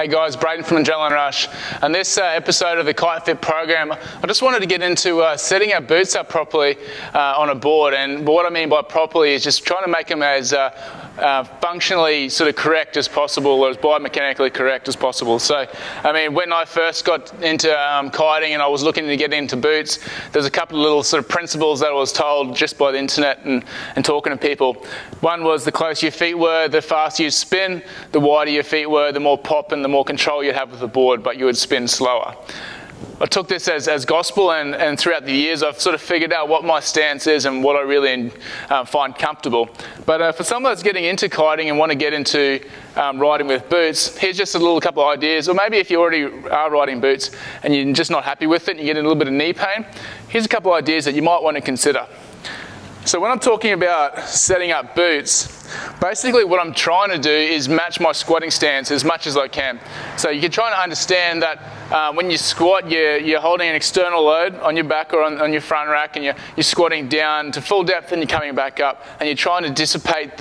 Hey guys, Braden from Adrenalin Rush. And this episode of the Kite Fit program, I just wanted to get into setting our boots up properly on a board. And what I mean by properly is just trying to make them as functionally sort of correct as possible, or as biomechanically correct as possible. So, I mean, when I first got into kiting and I was looking to get into boots, there's a couple of little sort of principles that I was told just by the internet and talking to people. One was the closer your feet were, the faster you'd spin, the wider your feet were, the more pop and the more control you'd have with the board, but you would spin slower. I took this as gospel, and throughout the years I've sort of figured out what my stance is and what I really find comfortable. But for someone that's getting into kiting and want to get into riding with boots, here's just a couple of ideas. Or maybe if you already are riding boots and you're just not happy with it and you get a little bit of knee pain, here's a couple of ideas that you might want to consider. So when I'm talking about setting up boots, basically what I'm trying to do is match my squatting stance as much as I can. So you're trying to understand that when you squat, you're holding an external load on your back or on your front rack, and you're squatting down to full depth and you're coming back up, and you're trying to dissipate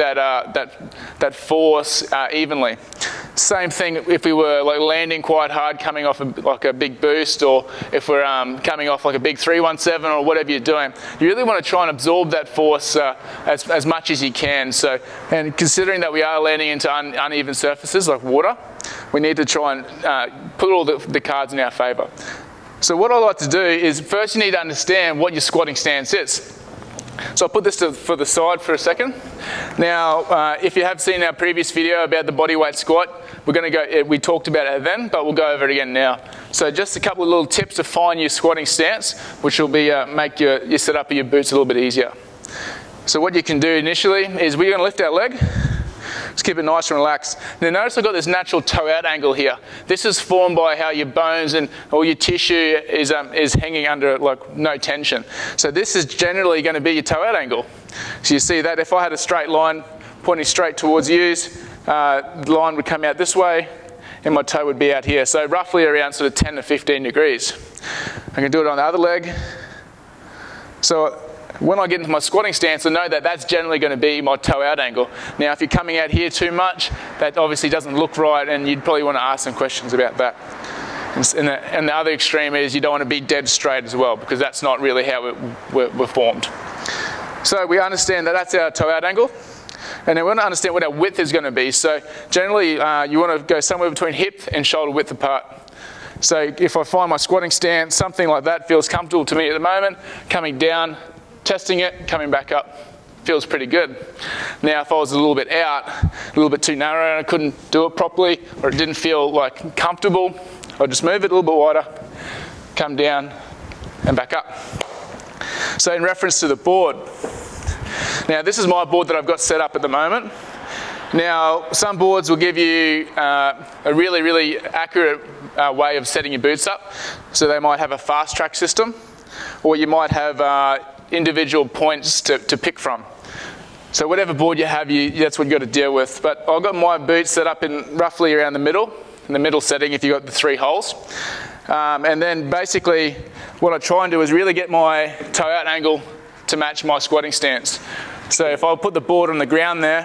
that force evenly. Same thing if we were like landing quite hard, coming off like a big boost, or if we're coming off like a big 317 or whatever you're doing. You really want to try and absorb that force as much as you can. So, and considering that we are landing into uneven surfaces like water, we need to try and put all the cards in our favour. So what I like to do is first you need to understand what your squatting stance is. So I'll put this for the side for a second. Now, if you have seen our previous video about the bodyweight squat, we talked about it then, but we'll go over it again now. So just a couple of little tips to find your squatting stance, which will be make your setup of your boots a little bit easier. So what you can do initially is we're going to lift our leg. Just keep it nice and relaxed. Now notice I've got this natural toe out angle here. This is formed by how your bones and all your tissue is hanging under like no tension. So this is generally going to be your toe out angle. So you see that if I had a straight line pointing straight towards you, the line would come out this way and my toe would be out here. So roughly around sort of 10 to 15 degrees. I can do it on the other leg. So when I get into my squatting stance, I know that that's generally going to be my toe out angle. Now, if you're coming out here too much, that obviously doesn't look right, and you'd probably want to ask some questions about that. And the other extreme is you don't want to be dead straight as well, because that's not really how we're formed. So we understand that that's our toe out angle, and then we want to understand what our width is going to be. So generally, you want to go somewhere between hip and shoulder width apart. So if I find my squatting stance, something like that feels comfortable to me at the moment, coming down, testing it, coming back up, feels pretty good. Now if I was a little bit out, a little bit too narrow and I couldn't do it properly, or it didn't feel like comfortable, I'd just move it a little bit wider, come down and back up. So in reference to the board, now this is my board that I've got set up at the moment. Now some boards will give you a really, really accurate way of setting your boots up. So they might have a fast track system, or you might have individual points to pick from. So whatever board you have, that's what you've got to deal with. But I've got my boots set up in roughly around the middle, in the middle setting if you've got the 3 holes. And then basically what I try and do is really get my toe out angle to match my squatting stance. So if I put the board on the ground there,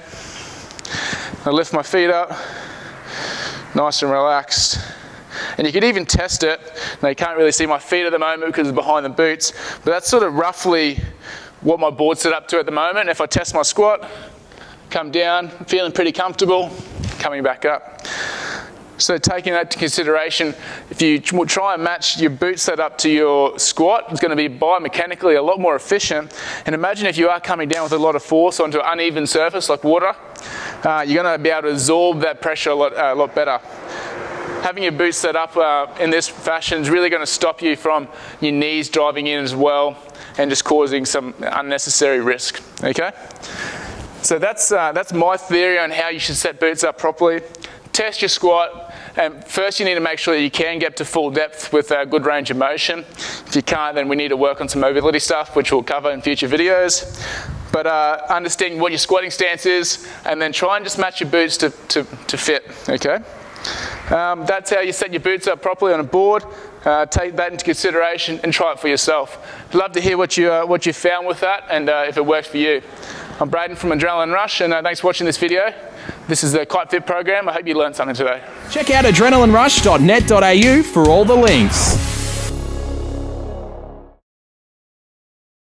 I lift my feet up, nice and relaxed. And you could even test it. Now you can't really see my feet at the moment because it's behind the boots, but that's sort of roughly what my board's set up to at the moment. If I test my squat, come down, feeling pretty comfortable, coming back up. So taking that into consideration, if you try and match your boot setup to your squat, it's going to be biomechanically a lot more efficient. And imagine if you are coming down with a lot of force onto an uneven surface like water, you're going to be able to absorb that pressure a lot better. Having your boots set up in this fashion is really going to stop you from your knees driving in as well and just causing some unnecessary risk. Okay? So that's my theory on how you should set boots up properly. Test your squat, and first you need to make sure that you can get to full depth with a good range of motion. If you can't, then we need to work on some mobility stuff, which we'll cover in future videos. But understanding what your squatting stance is, and then try and just match your boots to fit. Okay? That's how you set your boots up properly on a board. Take that into consideration and try it for yourself. I'd love to hear what you found with that, and if it worked for you. I'm Braden from Adrenalin Rush, and thanks for watching this video. This is the Kite Fit program. I hope you learned something today. Check out adrenalinrush.net.au for all the links.